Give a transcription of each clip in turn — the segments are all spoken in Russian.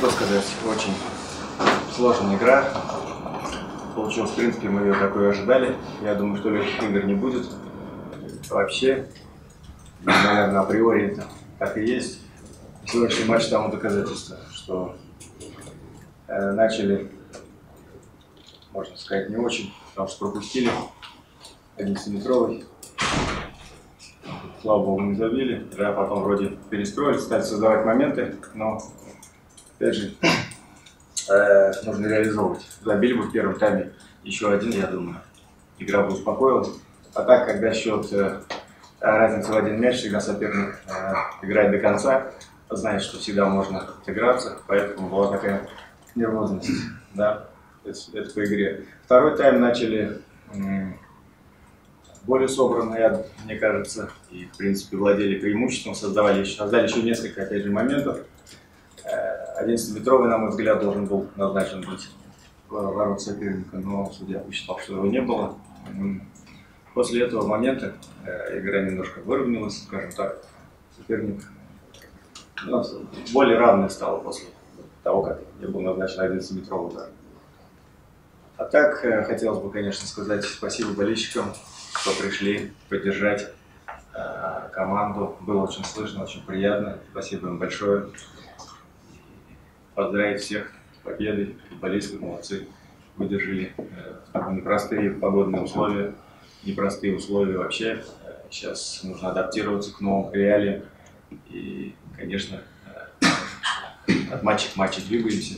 что сказать, очень сложная игра. Получилось, в принципе, мы ее такой ожидали. Я думаю, что легких игр не будет вообще. И, наверное, априори это так и есть. Сегодняшний матч тому доказательство, что начали, можно сказать, не очень, потому что пропустили 11-метровый. Слава богу, не забили. Да, потом вроде перестроились, стали создавать моменты, но опять же нужно реализовывать. Забили бы в первом тайме еще один, я думаю, игра бы успокоилась. А так, когда счет разница в один мяч, всегда соперник играет до конца, знает, что всегда можно отыграться, поэтому была такая нервозность. Да, это по игре. Второй тайм начали более собранно, мне кажется, и в принципе владели преимуществом, создали еще несколько, опять же, моментов. 11-метровый, на мой взгляд, должен был назначен быть ворот соперника, но судья посчитал, что его не было. После этого момента игра немножко выровнялась, скажем так, соперник более равной стала после того, как не был назначен 11-метровый удар. А так, хотелось бы, конечно, сказать спасибо болельщикам, что пришли поддержать команду. Было очень слышно, очень приятно. Спасибо им большое. Поздравить всех с победой. Футболисты молодцы. Выдержали непростые погодные условия, непростые условия вообще. Сейчас нужно адаптироваться к новым реалиям. И, конечно, от матча к матчу двигаемся.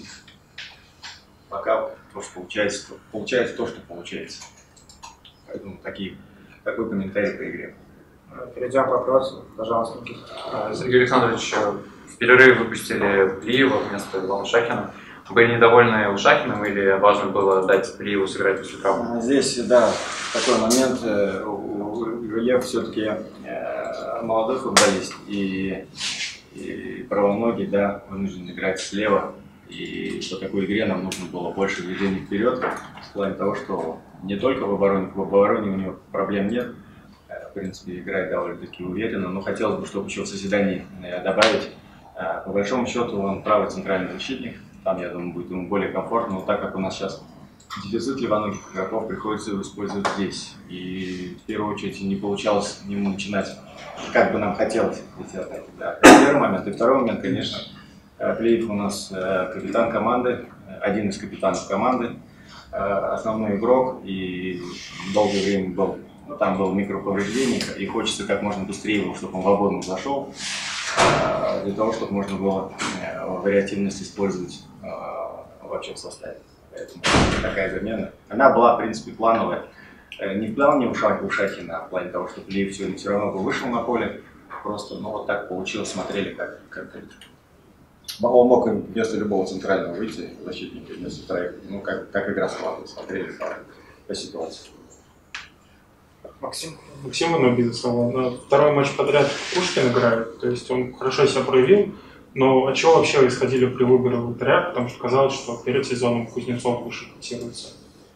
Пока то, что получается то, что получается. Поэтому такой комментарий по игре. Перейдем к вопросу. Пожалуйста, Никита. Сергей Александрович, в перерыве выпустили Плиева вместо Ивана Шахина. Были недовольны Ушакиным или важно было дать Плиеву сыграть после травмы? Здесь, да, такой момент. Ильев все-таки молодой футболист и правоногий, да, вынужден играть слева. И по такой игре нам нужно было больше движений вперед, в плане того, что не только в обороне у него проблем нет. В принципе, играет довольно-таки уверенно, но хотелось бы, чтобы еще в созидании добавить. По большому счету, он правый центральный защитник, там, я думаю, будет ему более комфортно, но так как у нас сейчас дефицит левоногих игроков, приходится его использовать здесь. И в первую очередь не получалось ему начинать, как бы нам хотелось, эти атаки. Да. Первый момент. И второй момент, конечно, Плиев у нас капитан команды, один из капитанов команды, основной игрок, и долгое время там было микроповреждение, и хочется как можно быстрее его, чтобы он в обойму зашел, для того, чтобы можно было вариативность использовать вообще в составе. Поэтому такая замена. Она была, в принципе, плановая. Не в плане Ушакина, а в плане того, что Плиев сегодня все равно бы вышел на поле. Просто, вот так получилось, смотрели, как он мог вместо любого центрального выйти, защитника, вместо троих, как игра складывалась, смотрели по ситуации. Максим Инобизов, на второй матч подряд Пушкин играет, то есть он хорошо себя проявил, но от чего вообще исходили при выборе вратаря, потому что казалось, что перед сезоном Кузнецов выше котируется.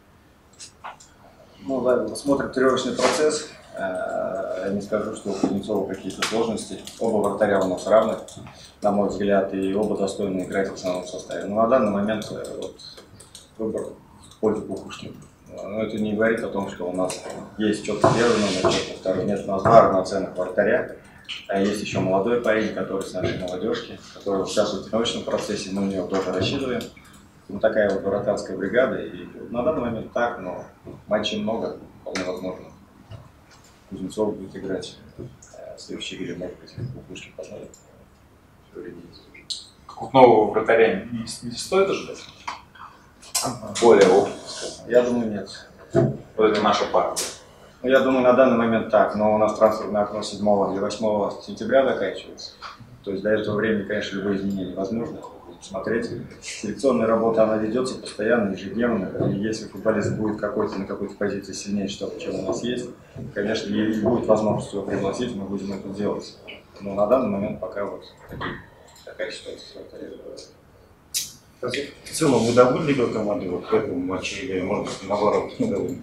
Да, смотрим тренировочный процесс. Я не скажу, что у Кузнецова какие-то сложности. Оба вратаря у нас равны, на мой взгляд, и оба достойны играть в основном составе. Но на данный момент выбор в пользу Кукушкина. Но это не говорит о том, что у нас есть четко первый номер, четко второй. Нет, у нас два равноценных вратаря. А есть еще молодой парень, который с нашей молодежки, который участвует в тренировочном процессе, мы на него тоже рассчитываем. Такая вот вратарская бригада. И на данный момент так, но матчей много, вполне возможно. Кузнецов будет играть в следующей игре, может быть, Пушкин посмотрит. Как нового вратаря не стоит ожидать? Более опытного. Я думаю, нет. Вот это наша пара. Я думаю, на данный момент так, но у нас трансферное окно 7 или 8 сентября заканчивается. То есть до этого времени, конечно, любые изменения возможны. Смотреть. Селекционная работа, она ведется постоянно, ежедневно. И если футболист будет на какой-то позиции сильнее, чем у нас есть, конечно, и будет возможность его пригласить, мы будем это делать. Но на данный момент пока такая ситуация. В целом, вы довольны игрой команды в этом матче или, может быть, наоборот, недовольны?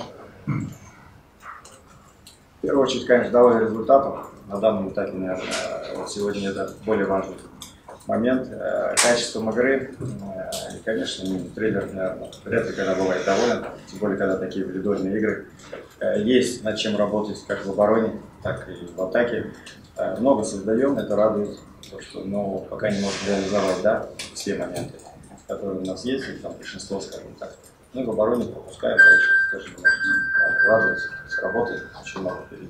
В первую очередь, конечно, довольны результатом. На данном этапе, наверное, сегодня это более важный момент. Качеством игры, конечно, тренер, наверное, вряд ли когда бывает доволен, тем более, когда такие валидольные игры. Есть над чем работать как в обороне, так и в атаке. Много создаем, это радует, но пока не можем реализовать, да, все моменты, которые у нас есть, или там большинство, скажем так. Мы в обороне пропускаем, дальше тоже не можем радоваться, работает очень много впереди.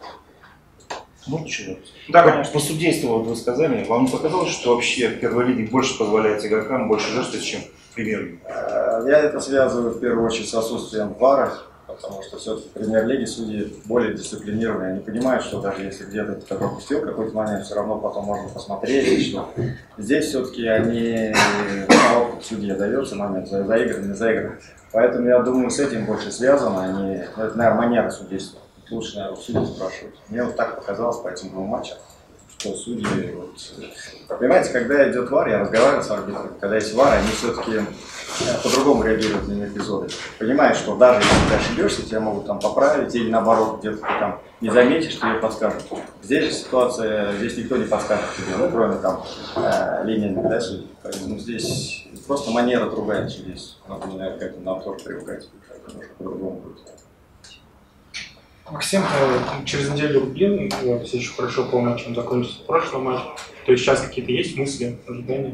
Ну, что? Да, По- конечно. По судейству, вот вы сказали, вам не показалось, что вообще в первой лиге больше позволяет игрокам, больше жестокости, чем в премьер-лиге? Я это связываю в первую очередь с отсутствием ВАРа, потому что все-таки в премьер-лиге судьи более дисциплинированные. Они понимают, что даже если где-то кто-то пропустил какой-то момент, все равно потом можно посмотреть. И что здесь все-таки они, судье дается момент, заигран, не заигран. Поэтому я думаю, с этим больше связано. Это, наверное, манера судейства. Лучше, наверное, судьи спрашивать. Мне вот так показалось по этим двум матчам, что судьи... Понимаете, когда идет ВАР, я разговаривал с арбитрами, когда есть ВАР, они все-таки по-другому реагируют на эпизоды. Понимаешь, что даже если ты ошибешься, тебя могут там поправить, или наоборот, где-то ты там не заметишь, тебе подскажут. Здесь же ситуация, здесь никто не подскажет тебе, ну, кроме там линейных, да, судей. Поэтому здесь просто манера другая здесь. Надо, наверное, как-то нам тоже привыкать, немножко по-другому будет. Максим, через неделю Рублин, все еще хорошо помню, чем закончился прошлый матч. То есть сейчас какие-то есть мысли, ожидания?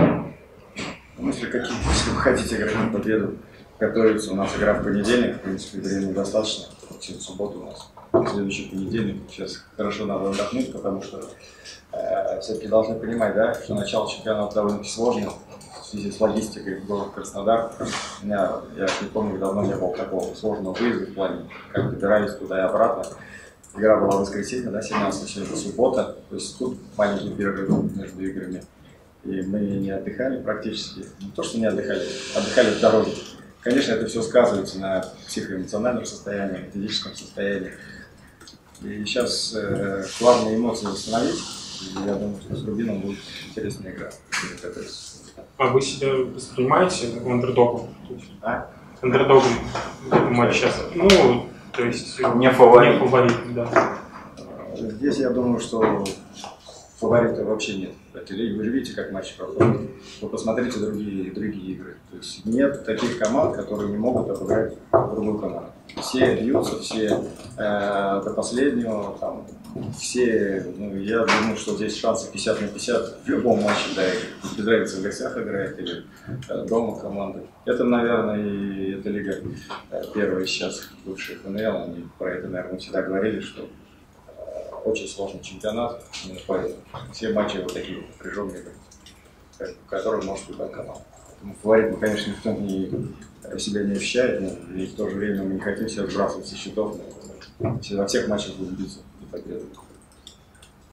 Мысли какие-то, если вы хотите играть на победу, готовится у нас игра в понедельник, в принципе, времени достаточно. Сегодня суббота у нас, следующий понедельник. Сейчас хорошо надо отдохнуть, потому что все-таки должны понимать, да, что начало чемпионата довольно-таки сложно в связи с логистикой в город Краснодар. Я не помню, давно не было такого сложного выезда в плане, как добирались туда и обратно. Игра была в воскресенье, да, 17, сегодня суббота, то есть тут маленький перерыв между играми. И мы не отдыхали практически, не то что не отдыхали, отдыхали в дороге. Конечно, это все сказывается на психоэмоциональном состоянии, физическом состоянии. И сейчас главные эмоции восстановить, и я думаю, что с Рубином будет интересная игра. А вы себя воспринимаете андердогом? А? Андердогом в этом матче сейчас? Ну, то есть Не фаворит. Не фаворит, да. Здесь я думаю, что фаворита вообще нет в этой лиге. Вы же видите, как матчи проходят. Вы посмотрите другие игры. То есть нет таких команд, которые не могут обыграть другую команду. Все бьются, все до последнего. Там, все, я думаю, что здесь шансы 50 на 50 в любом матче, да, без разницы в гостях играет или дома команды. Это, наверное, и эта лига первая сейчас, бывшая ФНЛ, они про это, наверное, всегда говорили, что очень сложный чемпионат, именно поэтому все матчи вот такие вот напряженные, в которых может быть команда. Фаворитом, конечно, никто себя не ощущает, и в то же время мы не хотим себя сбрасывать со счетов. Во всех матчах будем биться за победу.